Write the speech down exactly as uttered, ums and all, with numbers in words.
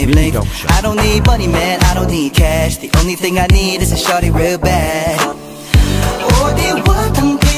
wavelength. I don't need money, man, I don't need cash. The only thing I need is a shawty real bad. 어디와 함께